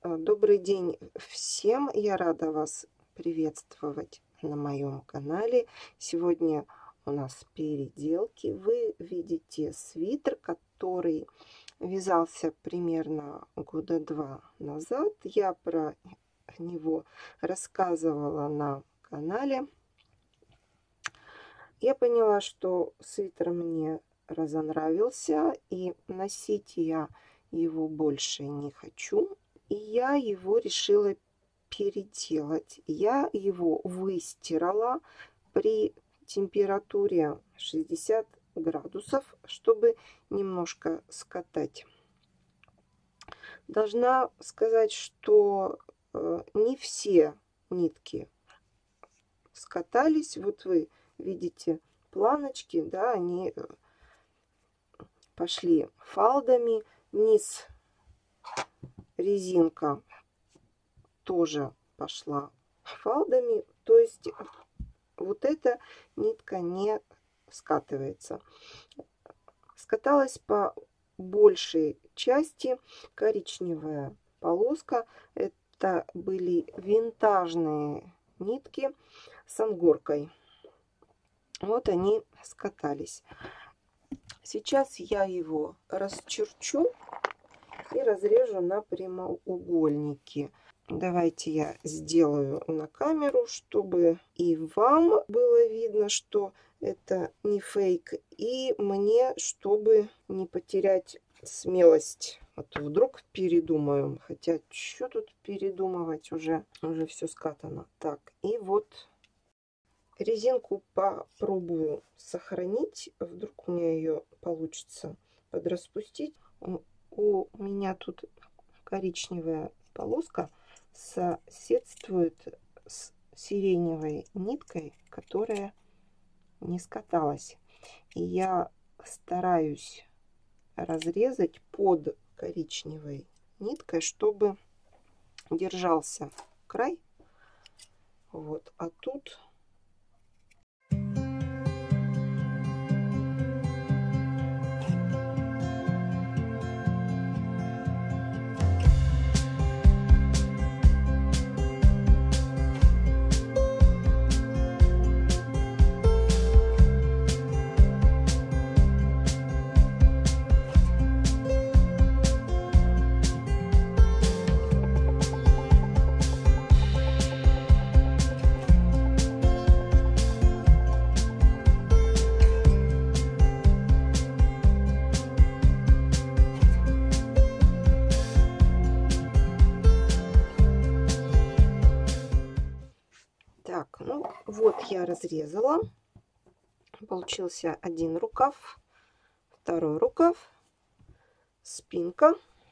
Добрый день всем! Я рада вас приветствовать на моем канале. Сегодня у нас переделки. Вы видите свитер, который вязался примерно года 2 назад. Я про него рассказывала на канале. Я поняла, что свитер мне разонравился, и носить я его больше не хочу. И я его решила переделать. Я его выстирала при температуре 60 градусов, чтобы немножко скатать. Должна сказать, что не все нитки скатались. Вот вы видите планочки, да, они пошли фалдами. Вниз резинка тоже пошла фалдами, то есть вот эта нитка не скатывается. Скаталась по большей части коричневая полоска. Это были винтажные нитки с ангоркой. Вот они скатались. Сейчас я его расчерчу и разрежу на прямоугольники. Давайте я сделаю на камеру, чтобы и вам было видно, что это не фейк, и мне, чтобы не потерять смелость. А то вдруг передумаю. Хотя, что тут передумывать, уже все скатано. Так, и вот резинку попробую сохранить. Вдруг у меня ее получится подраспустить. У меня тут коричневая полоска соседствует с сиреневой ниткой, которая не скаталась. И я стараюсь разрезать под коричневой ниткой, чтобы держался край. Вот, а тут так, ну вот я разрезала. Получился один рукав, второй рукав, спинка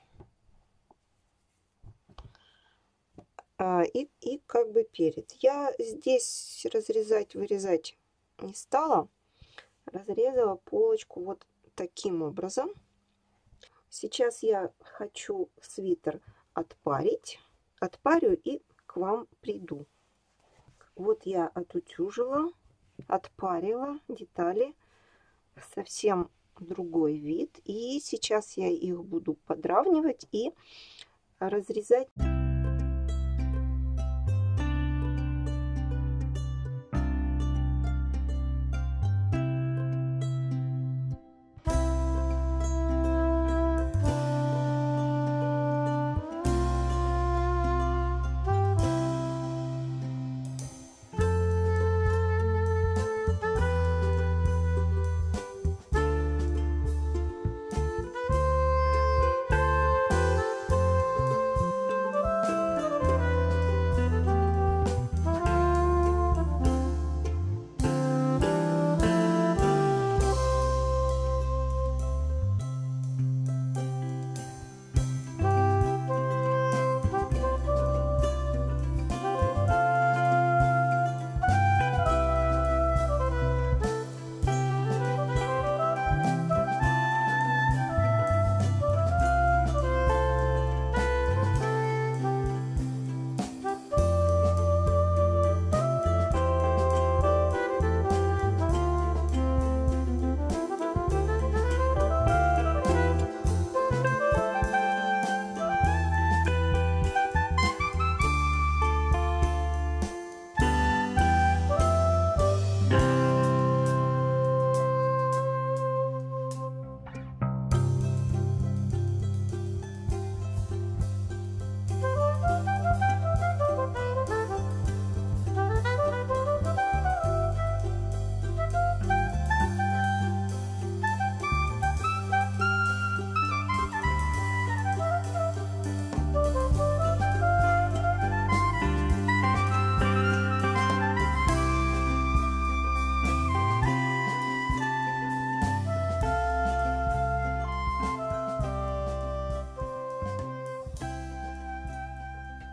и как бы перед. Я здесь разрезать, вырезать не стала. Разрезала полочку вот таким образом. Сейчас я хочу свитер отпарить. Отпарю и к вам приду. Вот я отутюжила, отпарила детали, совсем другой вид. И сейчас я их буду подравнивать и разрезать.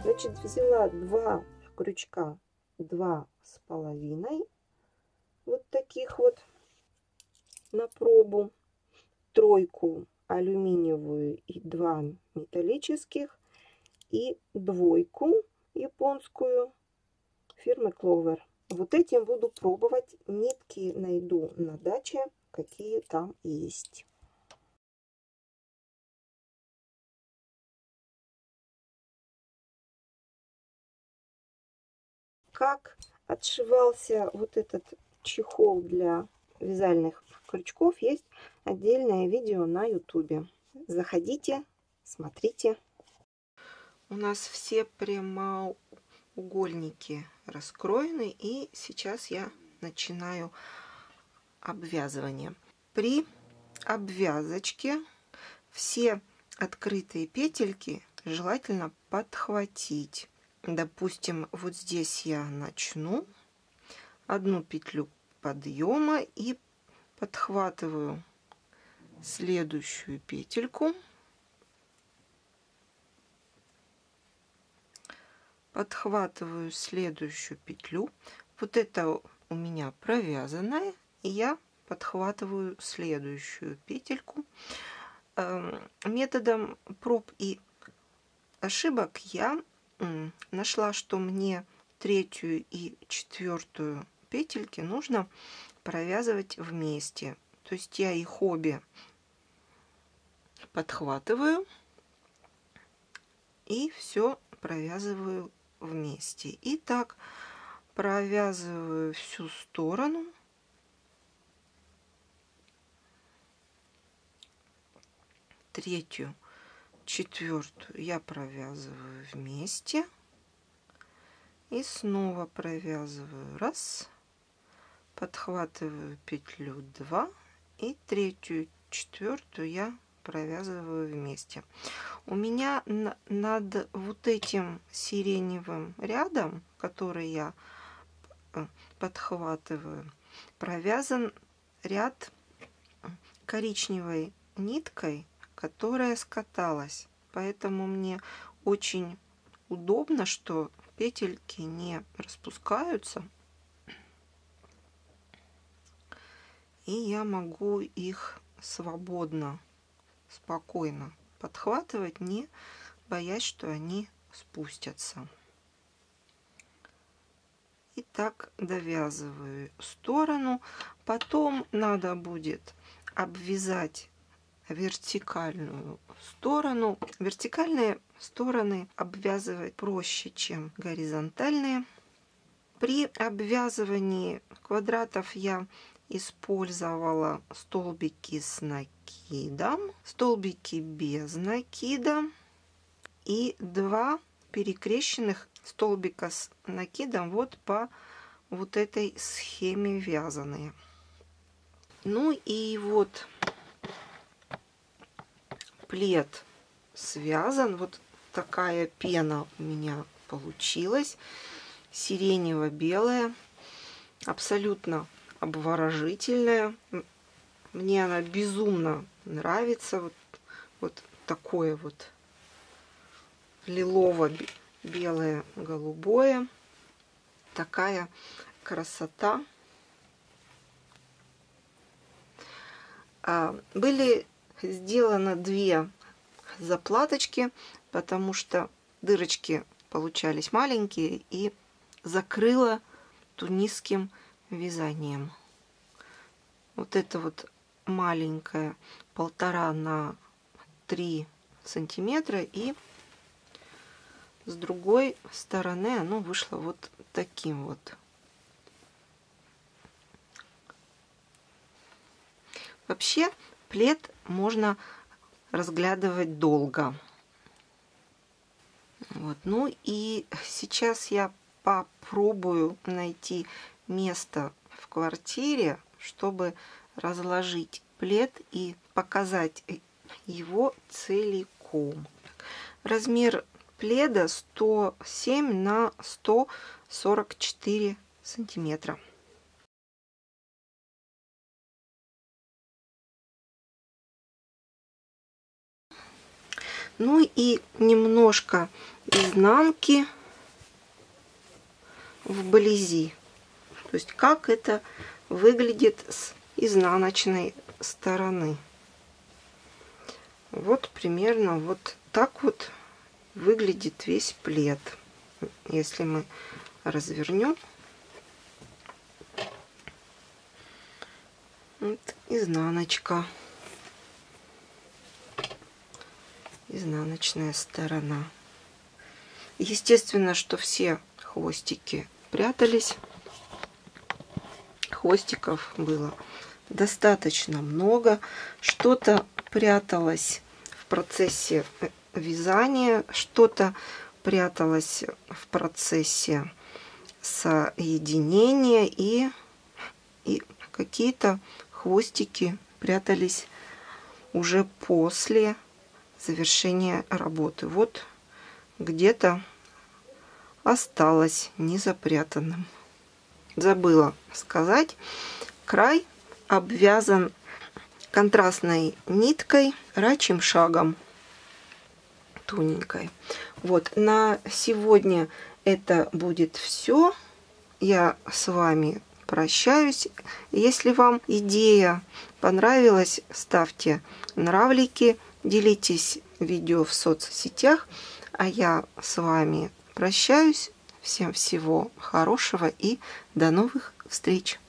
Значит, взяла 2 крючка, 2,5, вот таких вот на пробу, тройку алюминиевую и 2 металлических, и двойку японскую фирмы Clover. Вот этим буду пробовать. Нитки найду на даче, какие там есть. Как отшивался вот этот чехол для вязальных крючков, есть отдельное видео на YouTube. Заходите, смотрите. У нас все прямоугольники раскроены, и сейчас я начинаю обвязывание. При обвязочке все открытые петельки желательно подхватить. Допустим, вот здесь я начну одну петлю подъема и подхватываю следующую петельку, подхватываю следующую петлю. Вот это у меня провязанная, и я подхватываю следующую петельку. Методом проб и ошибок я нашла, что мне 3-ю и 4-ю петельки нужно провязывать вместе. То есть я их обе подхватываю и все провязываю вместе. И так провязываю всю сторону. Третью, 4-ю я провязываю вместе. И снова провязываю 1, подхватываю петлю 2, и 3-ю, 4-ю я провязываю вместе. У меня над вот этим сиреневым рядом, который я подхватываю, провязан ряд коричневой ниткой, которая скаталась. Поэтому мне очень удобно, что петельки не распускаются, и я могу их свободно, спокойно подхватывать, не боясь, что они спустятся. И так довязываю сторону. Потом надо будет обвязать вертикальную сторону. Вертикальные стороны обвязывать проще, чем горизонтальные. При обвязывании квадратов я использовала столбики с накидом, столбики без накида и 2 перекрещенных столбика с накидом вот по вот этой схеме вязаные. Ну и вот плед связан. Вот такая пена у меня получилась. Сиренево-белая. Абсолютно обворожительная. Мне она безумно нравится. Вот такое вот лилово-белое, голубое. Такая красота. Были сделаны 2 заплаточки, потому что дырочки получались маленькие, и закрыла тунисским вязанием. Вот это вот маленькая 1,5 на 3 сантиметра, и с другой стороны оно вышло вот таким вот. Вообще плед можно разглядывать долго. Вот. Ну и сейчас я попробую найти место в квартире, чтобы разложить плед и показать его целиком. Размер пледа 107 на 144 сантиметра. Ну и немножко изнанки вблизи. То есть как это выглядит с изнаночной стороны. Вот примерно вот так вот выглядит весь плед. Если мы развернем, вот изнаночка, изнаночная сторона. Естественно, что все хвостики прятались. Хвостиков было достаточно много. Что-то пряталось в процессе вязания, что-то пряталось в процессе соединения, и какие-то хвостики прятались уже после завершения работы. Вот где-то осталось незапрятанным. Забыла сказать, край обвязан контрастной ниткой рачьим шагом тоненькой. Вот на сегодня это будет все. Я с вами прощаюсь. Если вам идея понравилась, ставьте нравлики, делитесь видео в соцсетях. А я с вами прощаюсь. Всем всего хорошего и до новых встреч!